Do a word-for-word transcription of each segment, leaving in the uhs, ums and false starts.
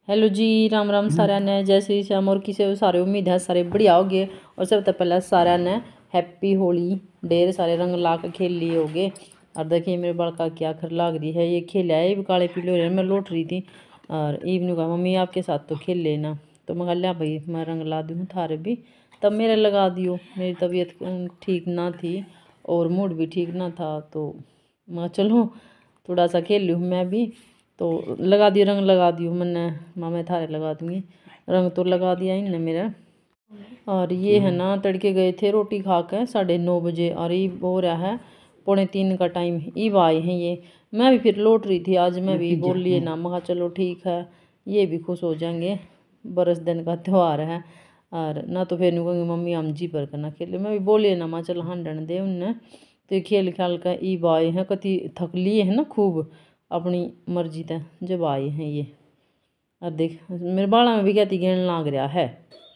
Hello जी, राम राम सारे ने, जय श्री श्याम। और किसे सारे उम्मीद है सारे बढ़िया हो गए। और सब तो पहले सारे ने हैप्पी होली। ढेर सारे रंग ला के खेल लिए होगे। और देखिए मेरे बाल का क्या खर लाग रही है, ये खेल है ये काले पीले हो रहे हैं। मैं लौट रही थी और ईवनू कहा मम्मी आपके साथ तो खेल लेना, तो मैं लिया भाई मैं रंग ला दूँ थारे भी, तब मेरे लगा दियो। मेरी तबीयत ठीक ना थी और मूड भी ठीक ना था, तो मैं चलो थोड़ा सा खेल लूँ मैं भी। तो लगा दियो रंग लगा दियो मैंने, माँ मैं थारे लगा दूँगी रंग, तो लगा दिया इनने मेरा। और ये है ना तड़के गए थे रोटी खा कर साढ़े नौ बजे, और ये हो रहा है पौने तीन का टाइम, ईब आए हैं ये। मैं भी फिर लौट रही थी आज, मैं भी बोल लिए ना, महा चलो ठीक है ये भी खुश हो जाएंगे, बरस दिन का त्यौहार है। और ना तो फिर नहीं कहेंगे मम्मी हम जी भर करना खेले, मैं भी बोलिए ना माँ चल हांडन दे उनने। तो खेल खेल कर ईब आए हैं, कति थक लिए है ना खूब अपनी मर्जी तय जब आए हैं ये। और देख मेरे बाला में भी कहती गेण लाग रहा है।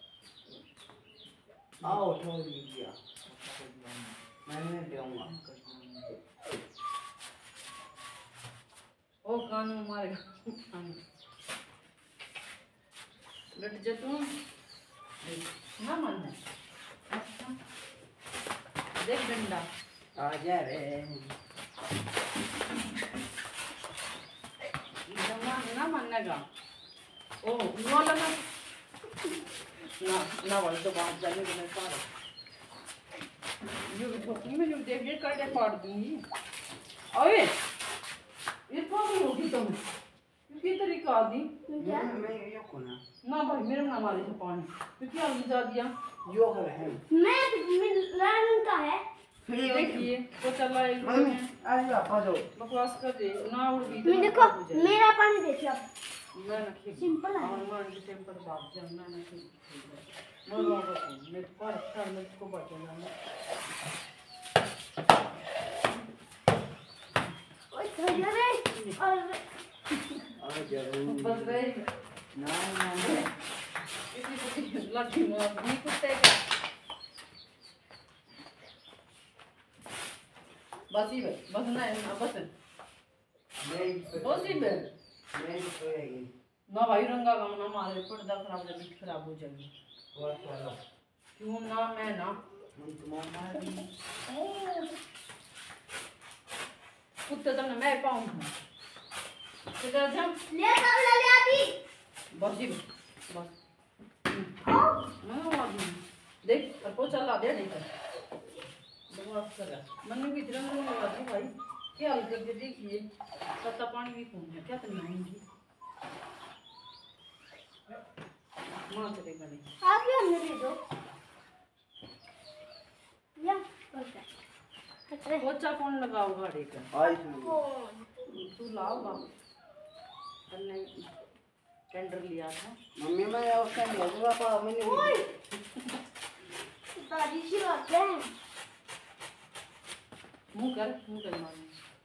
आओ ओ कान में मारेगा लट जा तू ना मन देख डंडा आ जा रे ना माननेगा ओ नो लगा ना ना वाले तो बात जाने के मैं सारा ये ठोकनी में जो देख ये करके फाड़ दूंगी। ओए ये कौन होगी तुम किस तरीका दी मैं मैं ये कोना ना भाई मेरे ना मारे थे पानी तो क्या जा दिया यो कर है मैं लान का है फिर देखिए वो चला एक आ जा आ जाओ बकवास कर दे ना उड़ भी मैं देखो मेरा पानी देखिए आप मैं ना सिंपल है और मान के सिंपल बात जानना नहीं मैं बाबा मैं पर कर मैं को बचाना मैं ओए थोड़ा रे और आ जा बस रे ना ना इसी लड़की मार भी कुत्ते का बस ही बस ना बस नहीं बस ही नहीं तो ना भाई रंगा का ना मारे पर्दा खराब जब खराब हो जाएगी क्यों ना मैं ना कुत्ते तो ना मैं पाऊंगा किधर जा ले सब ले ले अभी बस ही बस ना देख और पोछा ला दे नहीं कर बकवास कर रहा मन्नू की तरह नहीं लगा तू भाई क्या हाल करके देखिए सत्ता पानी भी कौन है क्या करना है मां चले गए आप ही हमने दे दो या पोछा पोछा कौन लगाओ गाड़ी का आई तू लाओ बाप अन्ने टेंडर लिया था मम्मी मैं उस टाइम लगवा पा मैंने दादी सी बात है मुंह कर मुंह कर मार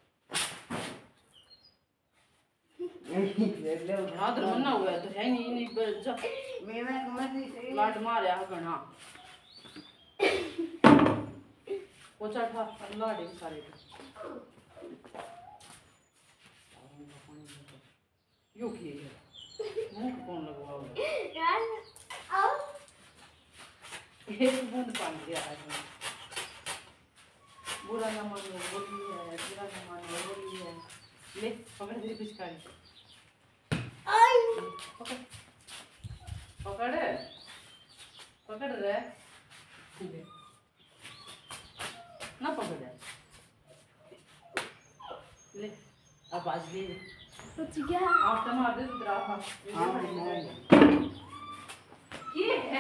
हाथ रमना हुआ है तो है नहीं नहीं जा मैं मैं मैं लाट मार आ गना पोछा था अल्लाह दे सारे यो की मुंह कौन लगवाओ यार आओ एक बूंद पानी दिया है बुरा ना मानो बोली है बुरा ना मानो बोली है ले पकड़ दे पिचकारी आई पकड़ पकड़ पकड़ रे ना पकड़ ले अब आज ले कुछ क्या आप तो मार दे इधर आ हां ये है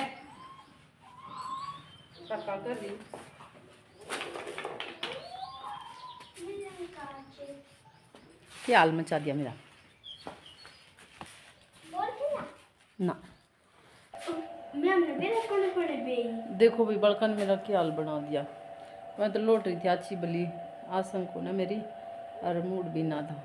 टक्का कर दी क्या हाल मचा दिया मेरा ना देखो भी बड़कन मेरा क्या हाल बना दिया। मैं तो लौट रही थी अच्छी भली आसन को ना मेरी, और मूड भी ना था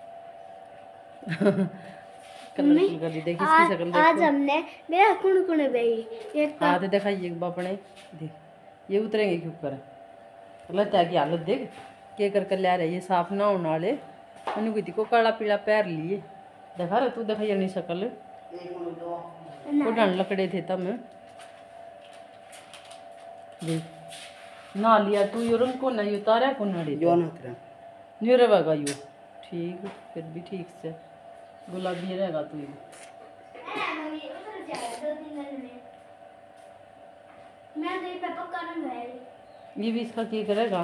कलरफुल कर दी देखी इसकी शक्ल देखो आज हमने मेरा कौन कौन बेई एक हाथ दिखाइए अपने देख ये उतरेंगे क्यों कर गलत है की हालत देख के कर कर ले रही है साफ ना होने वाले मैंने को काला पीला पैर लिए देखा रहे तू दिखाई नहीं शक्ल वो डंड लकड़े थे तब में देख ना लिया तू यो रंग को नहीं उतारा को नड़ी यो ना तेरा न्यू रहेगा यो ठीक फिर भी ठीक से गुलाबी रहेगा तू ये ये भी इसका क्या करेगा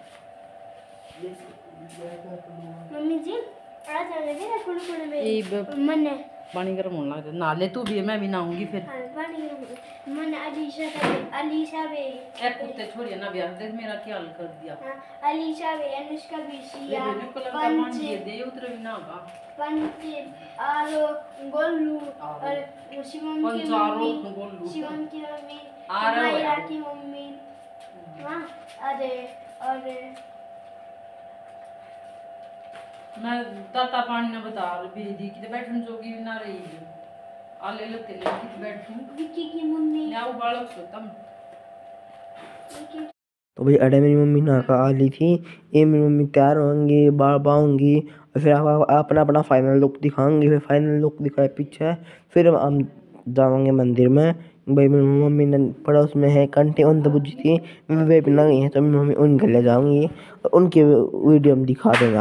मम्मी जी आ जाएगा ना कुल कुल में ये मन्ने पानी गर्म होने लग रहा नाले तू भी मैं भी नहाऊंगी फिर हाँ पानी गर्म मन अलीशा का अलीशा बे ए कुत्ते छोड़िए ना यार देख मेरा क्या हाल कर दिया हाँ अलीशा बे अनुष्का बे शिया ये कलर का पानी दे दे उधर भी ना होगा पंच आरो गोलू और शिवम की पंचारो मम्मी गोलू शिवम की मम्मी आ रहा है मायरा की मम्मी हाँ अरे और मैं ताता पानी ना बता भेज दी कि बैठन जोगी ना रही है आले लते ले कि बैठूं विक्की की मम्मी ना वो बालक सोतम तो भाई अरे मेरी मम्मी नहा कर आ ली थी ये मेरी मम्मी तैयार होंगी बाल बाऊंगी और फिर आप अपना अपना फाइनल लुक दिखाऊंगी फिर फाइनल लुक दिखाए पीछे फिर हम जाएंगे मंदिर में भाई मेरी मम्मी ने पड़ोस में है कंटे उन तो बुझी थी वे भी ना गई है तो मेरी मम्मी उनके ले जाऊंगी और उनकी वीडियो हम दिखा देगा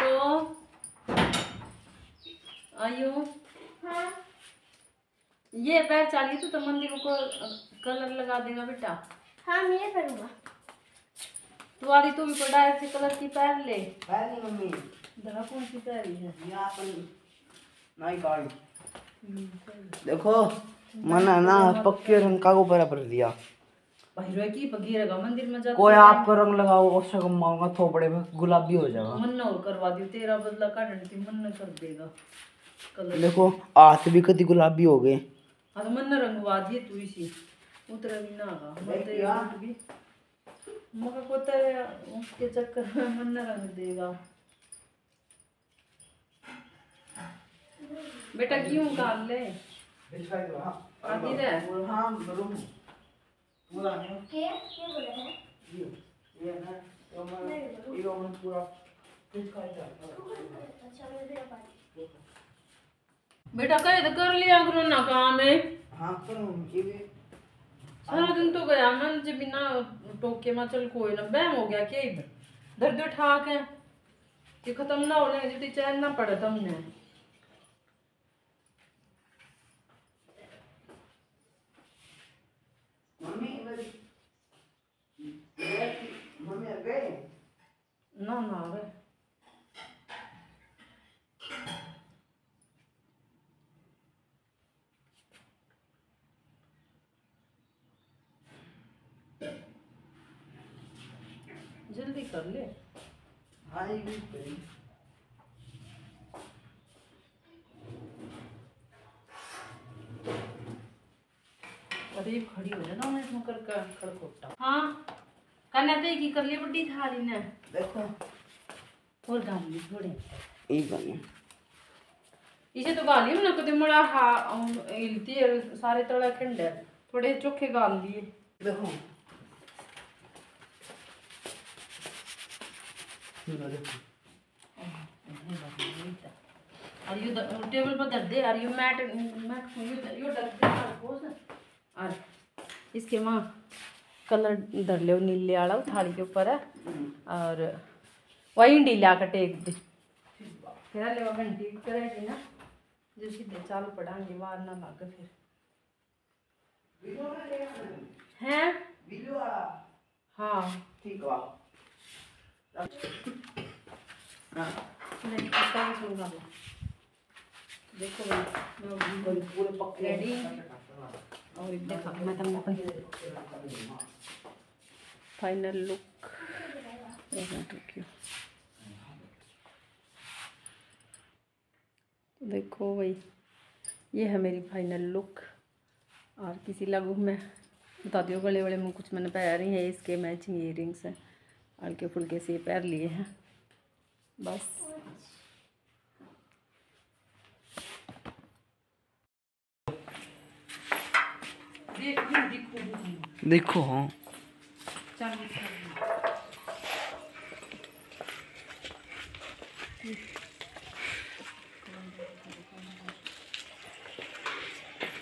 आयो हाँ ये पैर चालिए तो, तो मंदिर को कलर लगा देगा बेटा हाँ मैं करूँगा तू आदि तू भी को डायरेक्ट से कलर की पैर ले पैर नहीं मम्मी जरा कौन सी पैर है यहाँ पर नहीं काट देखो मना ना पक्के रंग का ऊपर भर दिया भाई की पगीरेगा मंदिर में जाते कोई आपका रंग लगाओ उससे कम मांगा थोपड़े में गुलाबी हो जाएगा मन और करवा दियो तेरा बदला काटने की मन कर देगा कलर देखो हाथ भी कति गुलाबी हो गए हाँ तो मन रंगवा दिए तू इसी उतरा भी ना आगा मन तेरे सूट भी मगर को तेरे उसके चक्कर में मन रंग देगा बेटा क्यों काट ले आती रे हाँ रूम पूरा के के बोले हैं ये ये ना तो मैं ये मैं पूरा इसका अच्छा मैं दे पानी बेटा कहे तो कर लिया करो ना काम है हाँ करो ये भी सारा दिन तो गया मन जब बिना टोके में चल कोई ना बैम हो गया क्या इधर दर्द ठाक है कि खत्म ना होने जितनी चैन ना पड़े तुमने मम्मी मम्मी आ गए ना ना रे जल्दी कर ले हाँ ये भी करी अरे खड़ी हो जाना मैं इसमें कर कर खड़कोटा हाँ करना तो की कर लिया बड़ी थाली ने देखो और डाल ली थोड़े ये बने इसे तो गाली ना कदे मड़ा हा इलती है सारे तड़ा खंडे थोड़े चोखे गाल लिए देखो देखो और ये टेबल पर धर दे और ये मैट मैट यो ढक दे और और इसके वहाँ कलर धर ले नीले वाला थाली के ऊपर है और वही ढीला का टेक दे फिर ले घंटी करेगी ना जो सीधे चाल पड़ाएंगे वार ना लग फिर हैं हाँ ठीक है नहीं इसका भी सुन लो देखो भाई पूरे पक्के रेडी और एक देखा मैं तुमको फाइनल लुक देखो भाई ये है मेरी फाइनल लुक और किसी लागू में बता दियो गले वाले में कुछ मैंने पहन रही है इसके मैचिंग ईयरिंग्स हैं हल्के फुल्के से पैर लिए हैं बस देखो हाँ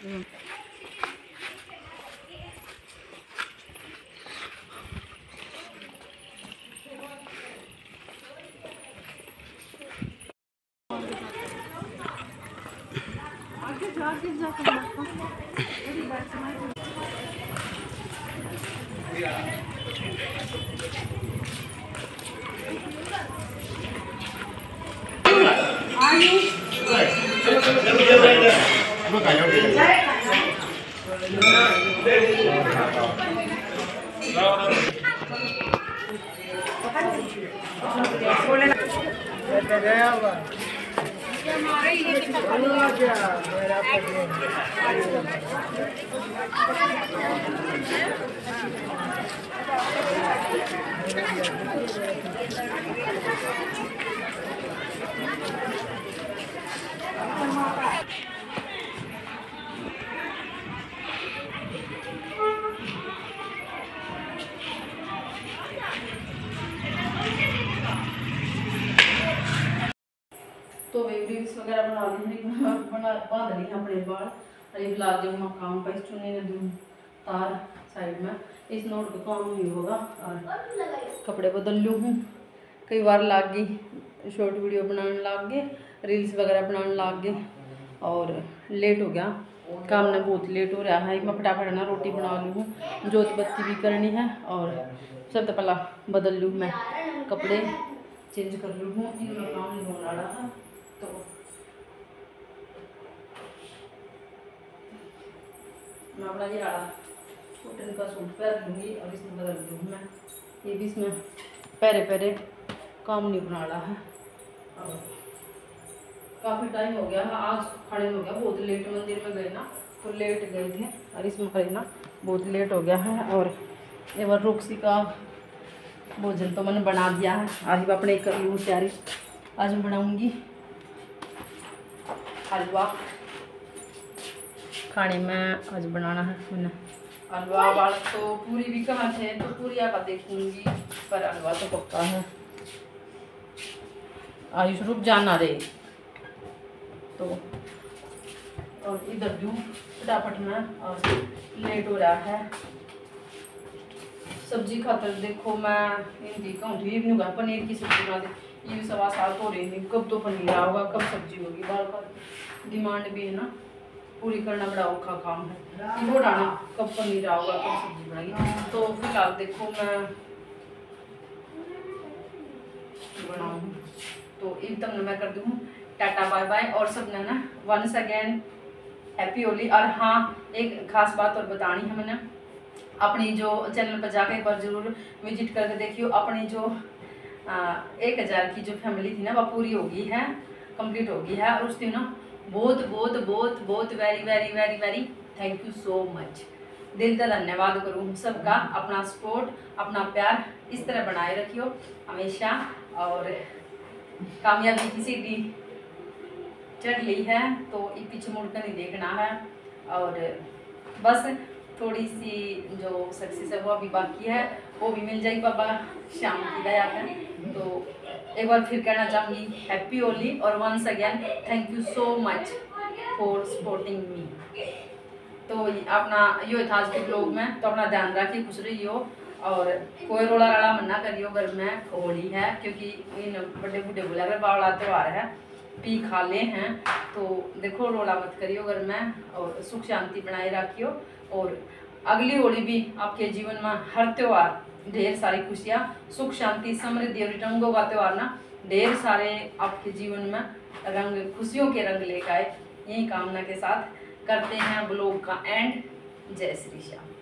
तो वीडियोस वगैरह बना ली बना बांध ली अपने बाल अरे फिलहाल जो मैं काम पर चुने ने दूँ तार साइड में इस नोट का काम नहीं होगा और कपड़े बदल लूँ हूँ कई बार लाग गई शॉर्ट वीडियो बनाने लाग गए रील्स वगैरह बनाने लाग गए और लेट हो गया काम ने बहुत लेट हो रहा है मैं फटाफट ना रोटी बना लूँ हूँ जोत बत्ती भी करनी है और सब तो पहला बदल लूँ मैं कपड़े चेंज कर लूँ हूँ इनमें काम नहीं होने वाला था तो मैं अपना ये आड़ा कॉटन का सूट पहन लूँगी और इसमें बदल लूँ मैं ये भी इसमें पैरे पैरे काम नहीं बना रहा है और काफ़ी टाइम हो गया आज खड़े हो गया बहुत लेट मंदिर में गए ना तो लेट गए थे और इसमें खड़े ना बहुत लेट हो गया है और एक बार रोक्सी का भोजन तो मैंने बना दिया है आज मैं अपने कर लूँ तैयारी आज मैं बनाऊँगी हलवा खाने में आज बनाना है मैंने हलवा वाला तो पूरी भी कहाँ थे तो पूरी का देखूँगी पर हलवा तो पक्का है आयुष रुक जाना रे तो और इधर जो फटाफट में और लेट हो रहा है सब्जी खातर देखो मैं हिंदी कहूँ ये भी नहीं पनीर की सब्जी बना दे ये भी सवा साल तो रही नहीं कब तो पनीर आओगा कब सब्जी होगी बार बार डिमांड भी है ना पूरी करना बड़ा औखा काम है वो डाना कब पनीर आओगा कब सब्जी बनाएगी तो फिलहाल देखो मैं बनाऊँ तो इन तक मैं कर दूँ टाटा बाय बाय और सब ने ना वंस अगेन हैप्पी होली और हाँ एक खास बात और बतानी है मैंने अपनी जो चैनल पर जाकर एक बार जरूर विजिट करके देखियो अपनी जो आ, एक हज़ार की जो फैमिली थी ना वो पूरी होगी है कंप्लीट होगी है और उस दिन ना बहुत बहुत बहुत बहुत very very very very thank you so much दिल का धन्यवाद करूँ सबका अपना सपोर्ट अपना प्यार इस तरह बनाए रखियो हमेशा और कामयाबी की सीढ़ी चढ़ ली है तो ये पीछे मुड़ कर नहीं देखना है और बस थोड़ी सी जो सक्सेस है वो अभी बाकी है वो भी मिल जाएगी बाबा शाम की दया है तो एक बार फिर कहना चाहूँगी हैप्पी होली और once again thank you so much for supporting me तो अपना यो था आज के ब्लॉग में तो अपना ध्यान रखिए खुश रहियो और कोई रोला राला मना करियो घर में होली है क्योंकि इन बड़े बूढ़े बोला अगर बावला त्यौहार है पी खा ले हैं तो देखो रोला मत करियो घर में और सुख शांति बनाए रखियो और अगली होली भी आपके जीवन में हर त्यौहार ढेर सारी खुशियाँ सुख शांति समृद्धि और रंगों का त्यौहार ना ढेर सारे आपके जीवन में रंग खुशियों के रंग लेकर आए यही कामना के साथ करते हैं ब्लॉग का एंड जय श्री श्याम।